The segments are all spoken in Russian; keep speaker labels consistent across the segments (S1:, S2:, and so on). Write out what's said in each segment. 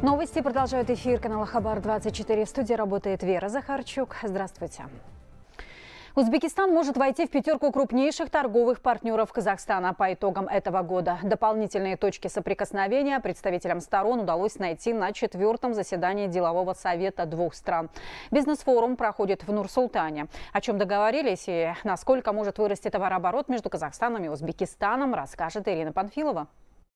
S1: Новости продолжают эфир канала Хабар-24. В студии работает Вера Захарчук. Здравствуйте. Узбекистан может войти в пятерку крупнейших торговых партнеров Казахстана по итогам этого года. Дополнительные точки соприкосновения представителям сторон удалось найти на 4-м заседании делового совета двух стран. Бизнес-форум проходит в Нур-Султане. О чем договорились и насколько может вырасти товарооборот между Казахстаном и Узбекистаном, расскажет Ирина Панфилова.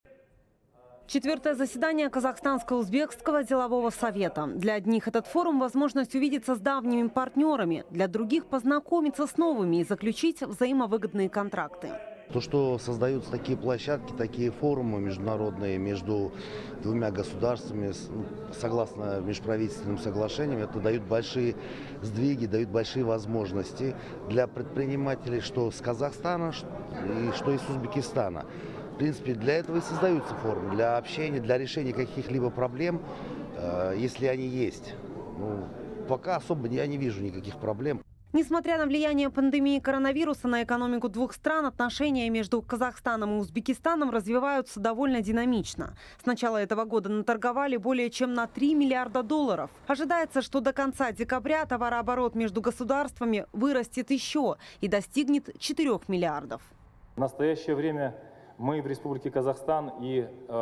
S2: 4-е заседание Казахстанско-Узбекского делового совета. Для одних этот форум – возможность увидеться с давними партнерами, для других – познакомиться с новыми и заключить взаимовыгодные контракты.
S3: То, что создаются такие площадки, такие форумы международные между двумя государствами, согласно межправительственным соглашениям, это дают большие сдвиги, дают большие возможности для предпринимателей, что с Казахстана, и что из Узбекистана. В принципе, для этого и создаются форумы, для общения, для решения каких-либо проблем, если они есть. Пока особо я не вижу никаких проблем.
S2: Несмотря на влияние пандемии коронавируса на экономику двух стран, отношения между Казахстаном и Узбекистаном развиваются довольно динамично. С начала этого года наторговали более чем на 3 миллиарда долларов. Ожидается, что до конца декабря товарооборот между государствами вырастет еще и достигнет 4 миллиардов.
S4: В настоящее время мы в Республике Казахстан и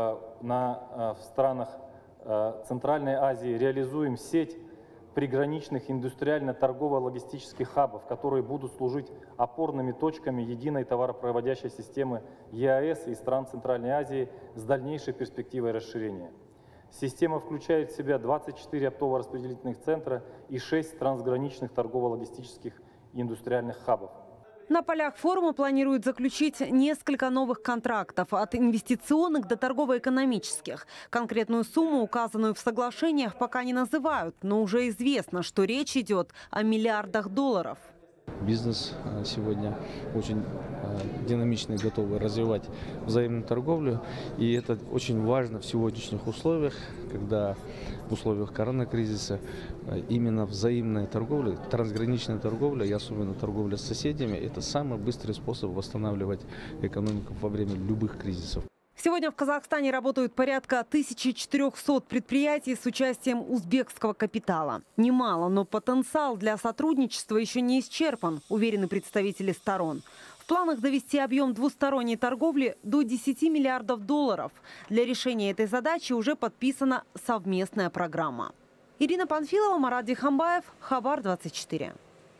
S4: в странах Центральной Азии реализуем сеть приграничных индустриально-торгово-логистических хабов, которые будут служить опорными точками единой товаропроводящей системы ЕАЭС и стран Центральной Азии с дальнейшей перспективой расширения. Система включает в себя 24 оптово-распределительных центра и 6 трансграничных торгово-логистических и индустриальных хабов.
S2: На полях форума планируют заключить несколько новых контрактов, от инвестиционных до торгово-экономических. Конкретную сумму, указанную в соглашениях, пока не называют, но уже известно, что речь идет о миллиардах долларов.
S5: Бизнес сегодня очень динамично и готовы развивать взаимную торговлю. И это очень важно в сегодняшних условиях, когда в условиях коронакризиса именно взаимная торговля, трансграничная торговля и особенно торговля с соседями – это самый быстрый способ восстанавливать экономику во время любых кризисов.
S2: Сегодня в Казахстане работают порядка 1400 предприятий с участием узбекского капитала. Немало, но потенциал для сотрудничества еще не исчерпан, уверены представители сторон. В планах довести объем двусторонней торговли до 10 миллиардов долларов. Для решения этой задачи уже подписана совместная программа. Ирина Панфилова, Марат Дихамбаев, Хабар-24.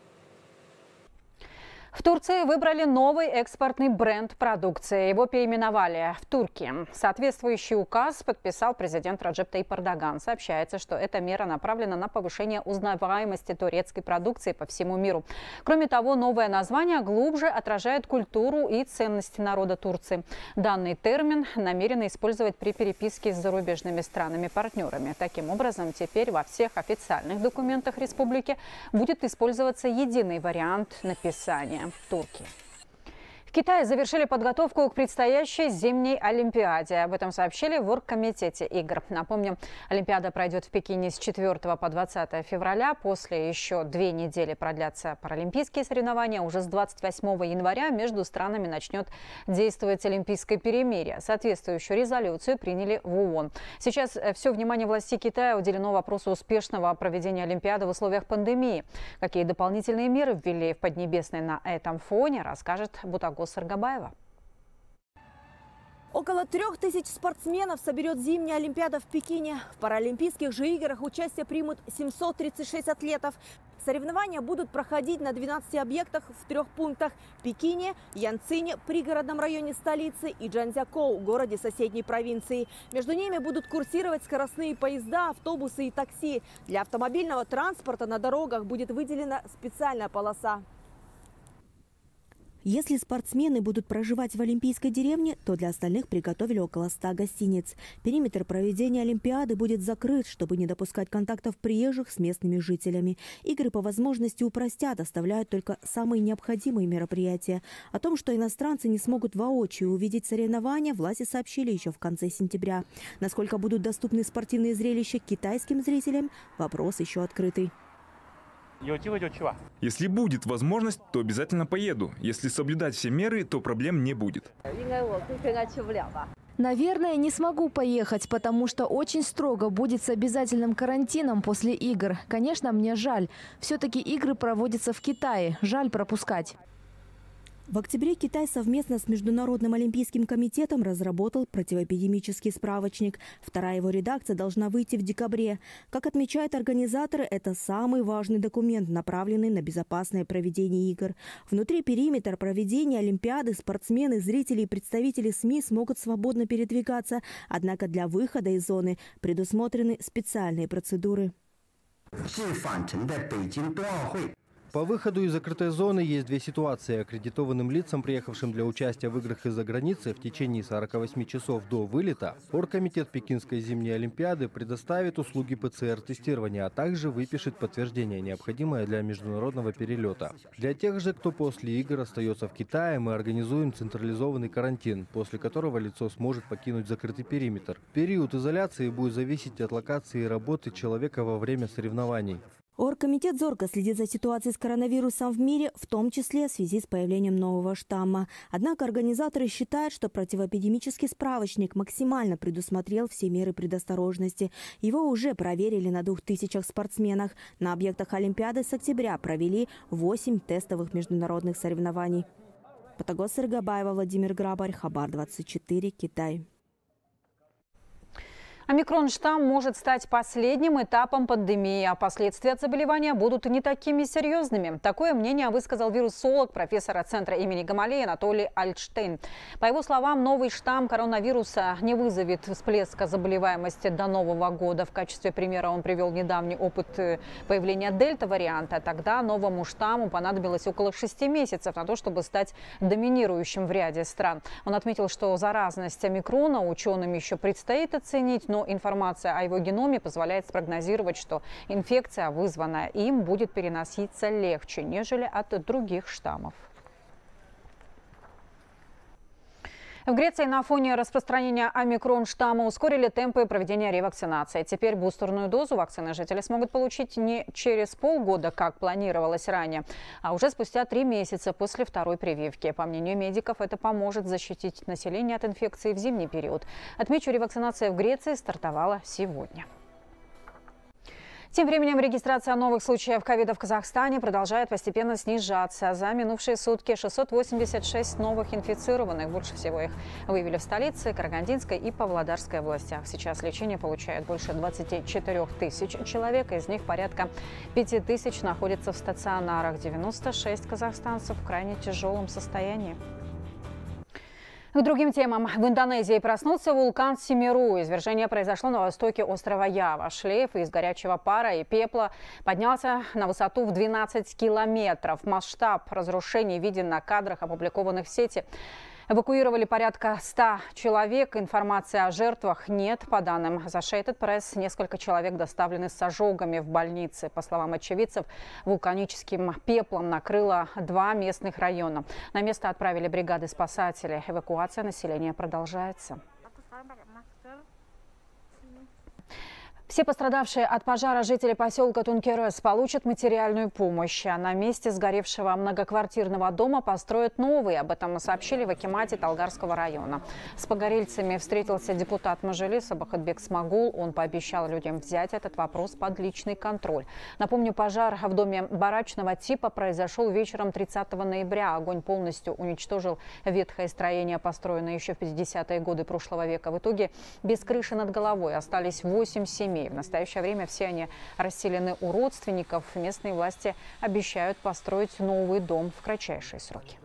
S1: В Турции выбрали новый экспортный бренд продукции. Его переименовали в Турки. Соответствующий указ подписал президент Раджеп Тайип Эрдоган. Сообщается, что эта мера направлена на повышение узнаваемости турецкой продукции по всему миру. Кроме того, новое название глубже отражает культуру и ценности народа Турции. Данный термин намерены использовать при переписке с зарубежными странами-партнерами. Таким образом, теперь во всех официальных документах республики будет использоваться единый вариант написания. Турки. В Китае завершили подготовку к предстоящей зимней Олимпиаде. Об этом сообщили в Оргкомитете игр. Напомним, Олимпиада пройдет в Пекине с 4 по 20 февраля. После еще 2 недели продлятся паралимпийские соревнования. Уже с 28 января между странами начнет действовать олимпийское перемирие. Соответствующую резолюцию приняли в ООН. Сейчас все внимание властей Китая уделено вопросу успешного проведения Олимпиады в условиях пандемии. Какие дополнительные меры ввели в Поднебесной на этом фоне, расскажет Бутагос Саргабаева.
S6: Около 3000 спортсменов соберет зимняя Олимпиада в Пекине. В Паралимпийских же играх участие примут 736 атлетов. Соревнования будут проходить на 12 объектах в 3 пунктах – Пекине, Янцине, пригородном районе столицы и Чжанцзякоу, городе соседней провинции. Между ними будут курсировать скоростные поезда, автобусы и такси. Для автомобильного транспорта на дорогах будет выделена специальная полоса.
S7: Если спортсмены будут проживать в Олимпийской деревне, то для остальных приготовили около 100 гостиниц. Периметр проведения Олимпиады будет закрыт, чтобы не допускать контактов приезжих с местными жителями. Игры по возможности упростят, оставляют только самые необходимые мероприятия. О том, что иностранцы не смогут воочию увидеть соревнования, власти сообщили еще в конце сентября. Насколько будут доступны спортивные зрелища китайским зрителям, вопрос еще открытый.
S8: Если будет возможность, то обязательно поеду. Если соблюдать все меры, то проблем не будет.
S9: Наверное, не смогу поехать, потому что очень строго будет с обязательным карантином после игр. Конечно, мне жаль. Все-таки игры проводятся в Китае. Жаль пропускать.
S7: В октябре Китай совместно с Международным олимпийским комитетом разработал противоэпидемический справочник. Вторая его редакция должна выйти в декабре. Как отмечают организаторы, это самый важный документ, направленный на безопасное проведение игр. Внутри периметра проведения Олимпиады спортсмены, зрители и представители СМИ смогут свободно передвигаться. Однако для выхода из зоны предусмотрены специальные процедуры.
S10: По выходу из закрытой зоны есть две ситуации. Аккредитованным лицам, приехавшим для участия в играх из-за границы в течение 48 часов до вылета, Оргкомитет Пекинской зимней Олимпиады предоставит услуги ПЦР-тестирования, а также выпишет подтверждение, необходимое для международного перелета. Для тех же, кто после игр остается в Китае, мы организуем централизованный карантин, после которого лицо сможет покинуть закрытый периметр. Период изоляции будет зависеть от локации и работы человека во время соревнований.
S7: Оргкомитет зорко следит за ситуацией с коронавирусом в мире, в том числе в связи с появлением нового штамма. Однако организаторы считают, что противоэпидемический справочник максимально предусмотрел все меры предосторожности. Его уже проверили на 2000 спортсменах. На объектах Олимпиады с октября провели 8 тестовых международных соревнований. Потагос Сыргабаева, Владимир Грабарь, Хабар 24, Китай.
S1: Омикрон-штамм может стать последним этапом пандемии, а последствия от заболевания будут не такими серьезными. Такое мнение высказал вирусолог, профессора Центра имени Гамалеи Анатолий Альтштейн. По его словам, новый штамм коронавируса не вызовет всплеска заболеваемости до Нового года. В качестве примера он привел недавний опыт появления дельта-варианта. Тогда новому штамму понадобилось около 6 месяцев на то, чтобы стать доминирующим в ряде стран. Он отметил, что заразность омикрона ученым еще предстоит оценить, но информация о его геноме позволяет спрогнозировать, что инфекция, вызванная им, будет переноситься легче, нежели от других штаммов. В Греции на фоне распространения омикрон-штамма ускорили темпы проведения ревакцинации. Теперь бустерную дозу вакцины жители смогут получить не через полгода, как планировалось ранее, а уже спустя 3 месяца после второй прививки. По мнению медиков, это поможет защитить население от инфекции в зимний период. Отмечу, ревакцинация в Греции стартовала сегодня. Тем временем регистрация новых случаев ковида в Казахстане продолжает постепенно снижаться. За минувшие сутки 686 новых инфицированных. Больше всего их выявили в столице, Карагандинской и Павлодарской областях. Сейчас лечение получает больше 24 тысяч человек. Из них порядка 5 тысяч находятся в стационарах. 96 казахстанцев в крайне тяжелом состоянии. К другим темам. В Индонезии проснулся вулкан Семеру. Извержение произошло на востоке острова Ява. Шлейф из горячего пара и пепла поднялся на высоту в 12 километров. Масштаб разрушений виден на кадрах, опубликованных в сети. Эвакуировали порядка 100 человек. Информации о жертвах нет. По данным Associated Press, несколько человек доставлены с ожогами в больнице. По словам очевидцев, вулканическим пеплом накрыло 2 местных района. На место отправили бригады спасателей. Эвакуация населения продолжается. Все пострадавшие от пожара жители поселка Тункерес получат материальную помощь. А на месте сгоревшего многоквартирного дома построят новый. Об этом сообщили в акимате Талгарского района. С погорельцами встретился депутат Мажилиса Бахатбек Смагул. Он пообещал людям взять этот вопрос под личный контроль. Напомню, пожар в доме барачного типа произошел вечером 30 ноября. Огонь полностью уничтожил ветхое строение, построенное еще в 50-е годы прошлого века. В итоге без крыши над головой остались 8 семей. В настоящее время все они расселены у родственников. Местные власти обещают построить новый дом в кратчайшие сроки.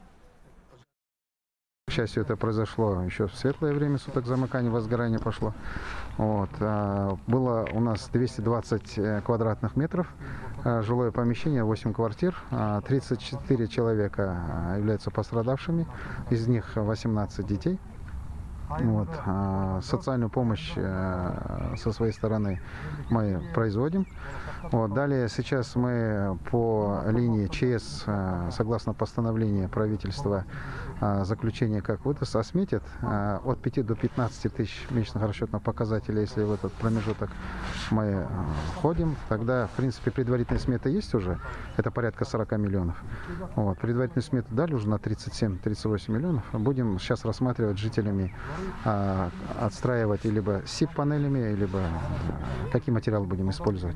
S11: К счастью, это произошло еще в светлое время суток, замыкание, возгорание пошло. Было у нас 220 квадратных метров, жилое помещение, 8 квартир, 34 человека являются пострадавшими, из них 18 детей. Социальную помощь со своей стороны мы производим. Далее сейчас мы по линии ЧС, согласно постановлению правительства, заключение как выдаст, осметит от 5 до 15 тысяч месячных расчетных показателей. Если в этот промежуток мы входим, тогда, в принципе, предварительная смета есть уже, это порядка 40 миллионов. Предварительную смету дали уже на 37-38 миллионов. Будем сейчас рассматривать жителями отстраивать либо СИП-панелями, либо какие материалы будем использовать.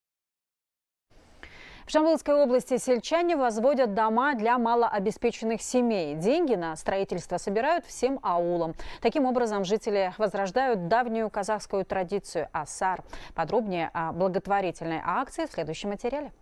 S1: В Жамбылской области сельчане возводят дома для малообеспеченных семей. Деньги на строительство собирают всем аулам. Таким образом, жители возрождают давнюю казахскую традицию асар. Подробнее о благотворительной акции в следующем материале.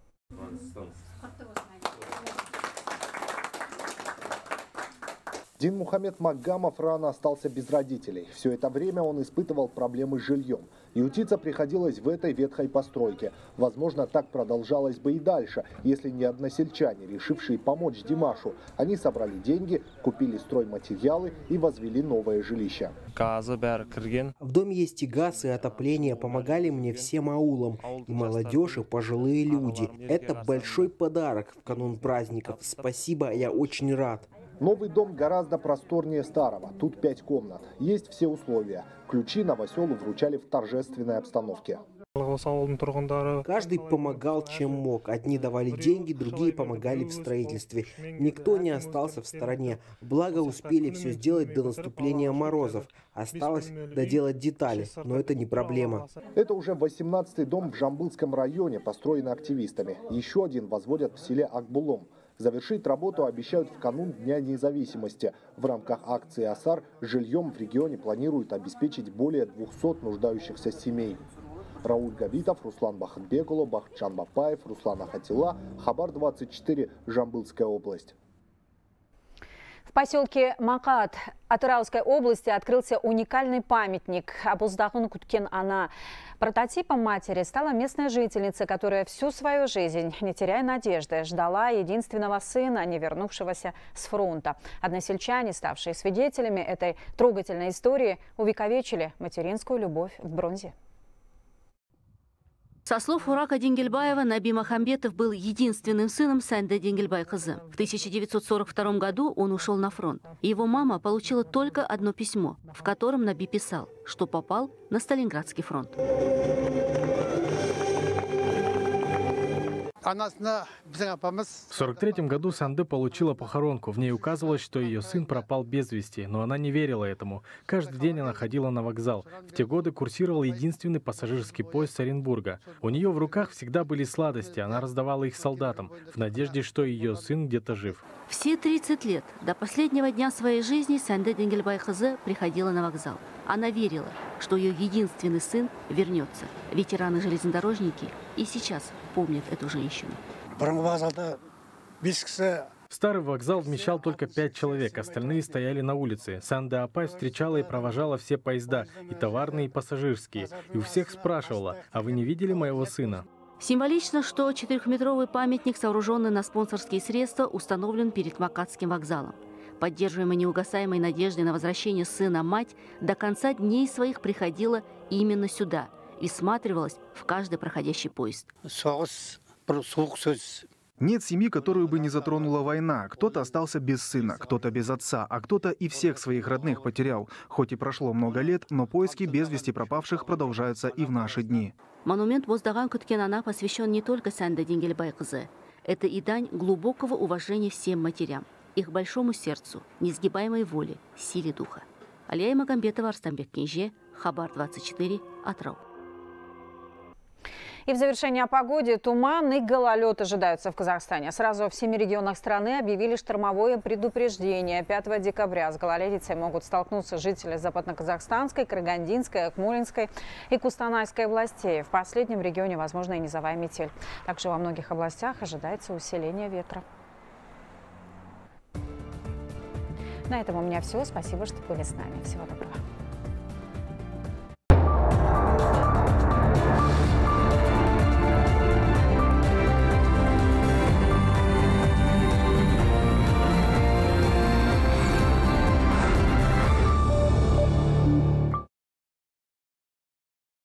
S12: Динмухамед Магамов рано остался без родителей. Все это время он испытывал проблемы с жильем. Ютиться приходилось в этой ветхой постройке. Возможно, так продолжалось бы и дальше, если не односельчане, решившие помочь Димашу. Они собрали деньги, купили стройматериалы и возвели новое жилище.
S13: В доме есть и газ, и отопление. Помогали мне всем аулам. И молодежь, и пожилые люди. Это большой подарок в канун праздников. Спасибо, я очень рад.
S12: Новый дом гораздо просторнее старого. Тут 5 комнат. Есть все условия. Ключи новоселу вручали в торжественной обстановке.
S13: Каждый помогал, чем мог. Одни давали деньги, другие помогали в строительстве. Никто не остался в стороне. Благо успели все сделать до наступления морозов. Осталось доделать детали, но это не проблема.
S12: Это уже 18-й дом в Жамбылском районе, построенный активистами. Еще один возводят в селе Акбулом. Завершить работу обещают в канун Дня независимости. В рамках акции «Асар» жильем в регионе планируют обеспечить более 200 нуждающихся семей. Рауль Габитов, Руслан Бахатбекулы, Бахтжан Бапаев, Руслан Ахатилла, Хабар 24, Жамбылская область.
S1: В поселке Макат Атырауской области открылся уникальный памятник Абуздахун Куткен Ана. Прототипом матери стала местная жительница, которая всю свою жизнь, не теряя надежды, ждала единственного сына, не вернувшегося с фронта. Односельчане, ставшие свидетелями этой трогательной истории, увековечили материнскую любовь в бронзе.
S14: Со слов Урака Дингельбаева, Наби Махамбетов был единственным сыном Санды Дингельбай-кызы. В 1942 году он ушел на фронт. Его мама получила только одно письмо, в котором Наби писал, что попал на Сталинградский фронт.
S15: В 1943 году Санды получила похоронку. В ней указывалось, что ее сын пропал без вести, но она не верила этому. Каждый день она ходила на вокзал. В те годы курсировал единственный пассажирский поезд с Оренбурга. У нее в руках всегда были сладости, она раздавала их солдатам, в надежде, что ее сын где-то жив.
S14: Все 30 лет, до последнего дня своей жизни, Санды Дингельбай-кызы приходила на вокзал. Она верила, что ее единственный сын вернется. Ветераны-железнодорожники и сейчас помнят эту женщину.
S15: Старый вокзал вмещал только 5 человек, остальные стояли на улице. Санды Апай встречала и провожала все поезда, и товарные, и пассажирские. И у всех спрашивала: а вы не видели моего сына?
S14: Символично, что 4-метровый памятник, сооруженный на спонсорские средства, установлен перед Макатским вокзалом. Поддерживаемая неугасаемой надеждой на возвращение сына мать, до конца дней своих приходила именно сюда и всматривалась в каждый проходящий поезд.
S8: Нет семьи, которую бы не затронула война. Кто-то остался без сына, кто-то без отца, а кто-то и всех своих родных потерял. Хоть и прошло много лет, но поиски без вести пропавших продолжаются и в наши дни.
S14: Монумент Боздаган Куткен Ана посвящен не только Санды Дингельбай-кызы. Это и дань глубокого уважения всем матерям, их большому сердцу, несгибаемой воле, силе духа. Алия Магамбетова, Арстамбек Кенже, Хабар 24, Атырау.
S1: И в завершение о погоде. Туман и гололед ожидаются в Казахстане. Сразу в 7 регионах страны объявили штормовое предупреждение. 5 декабря с гололедицей могут столкнуться жители Западно-Казахстанской, Карагандинской, Акмолинской и Кустанайской областей. В последнем регионе возможна и низовая метель. Также во многих областях ожидается усиление ветра. На этом у меня все. Спасибо, что были с нами. Всего доброго.